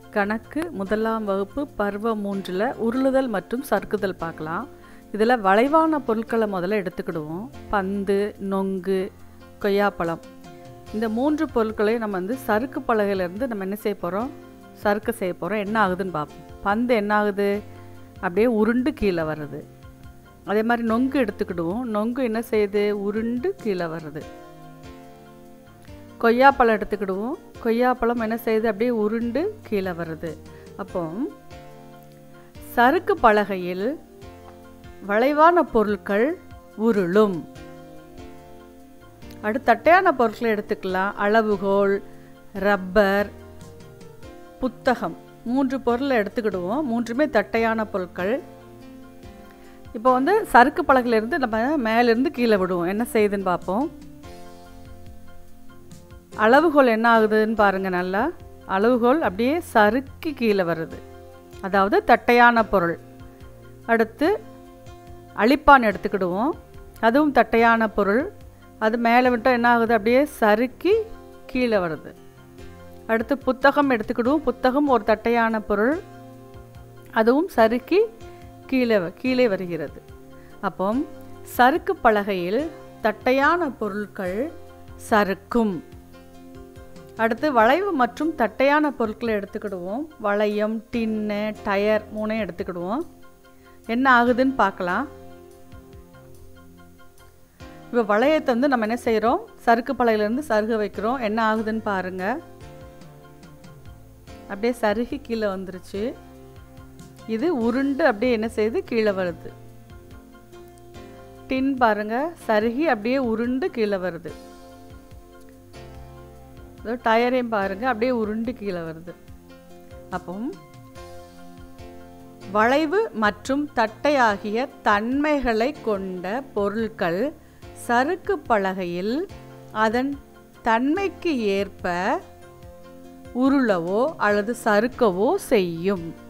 கணக்கு முதலாம் வகுப்பு பருவம் 3ல் உருளுதல் மற்றும் சறுக்குதல் பார்க்கலாம். இதில் வளைவான பொருட்களை முதல்ல எடுத்துக்கிடுவோம். பந்து, நொங்கு, கொய்யாப்பழம், இந்த 3 பொருட்களையும் நம்ம சறுக்கு பலகையிலேருந்து நம்ம என்ன செய்ய போகிறோம், சறுக்கு செய்ய போகிறோம். என்ன ஆகுதுன்னு பார்ப்போம். பந்து என்ன ஆகுது, அப்படியே உருண்டு கீழே வருது. அதே மாதிரி நொங்கு எடுத்துக்கிடுவோம். நொங்கு என்ன செய்யுது, உருண்டு கீழே வருது. கொய்யாப்பழம் எடுத்துக்கிடுவோம். கொய்யாப்பழம் என்ன செய்யுது, அப்படியே உருண்டு கீழே வருது. அப்போ சறுக்கு பலகையில் வளைவான பொருட்கள் உருளும். அடுத்து தட்டையான பொருட்களை எடுத்துக்கலாம். அளவுகோல், ரப்பர், புத்தகம், 3 பொருளை எடுத்துக்கிடுவோம். 3மே தட்டையான பொருட்கள். இப்போ சறுக்கு பலகையிலேருந்து நம்ம மேலேருந்து கீழே விடுவோம். என்ன செய்யுதுன்னு பார்ப்போம். அளவுகோல் என்ன ஆகுதுன்னு பாருங்கள். நல்லா அளவுகோல் அப்படியே சறுக்கி கீழே வருது, அதாவது தட்டையான பொருள். அடுத்து அழிப்பான் எடுத்துக்கிடுவோம். அதுவும் தட்டையான பொருள். அது மேலே விட்டால் என்ன ஆகுது, அப்படியே சறுக்கி கீழே வருது. அடுத்து புத்தகம் எடுத்துக்கிடுவோம். புத்தகம் ஒரு தட்டையான பொருள். அதுவும் சறுக்கி கீழே வருகிறது. அப்போ சறுக்கு பலகையில் தட்டையான பொருட்கள் சறுக்கும். அடுத்து வளைவு மற்றும் தட்டையான பொருட்களை எடுத்துக்கிடுவோம். வளையம், டின்னு, டயர் 3 எடுத்துக்கிடுவோம். என்ன ஆகுதுன்னு பார்க்கலாம். இப்போ வளையத்தை நம்ம என்ன செய்கிறோம், சறுக்கு பலகையிலேருந்து சருக வைக்கிறோம். என்ன ஆகுதுன்னு பாருங்கள். அப்படியே சருகி கீழே வந்துருச்சு. இது உருண்டு அப்படியே என்ன செய்யுது, கீழே வருது. டின் பாருங்கள், சருகி அப்படியே உருண்டு கீழே வருது. டயரையும் பாருங்கள், அப்படியே உருண்டு கீழே வருது. அப்போ வளைவு மற்றும் தட்டை ஆகிய தன்மைகளை கொண்ட பொருட்கள் சறுக்கு பலகையில் அதன் தன்மைக்கு ஏற்ப உருளவோ அல்லது சறுக்கவோ செய்யும்.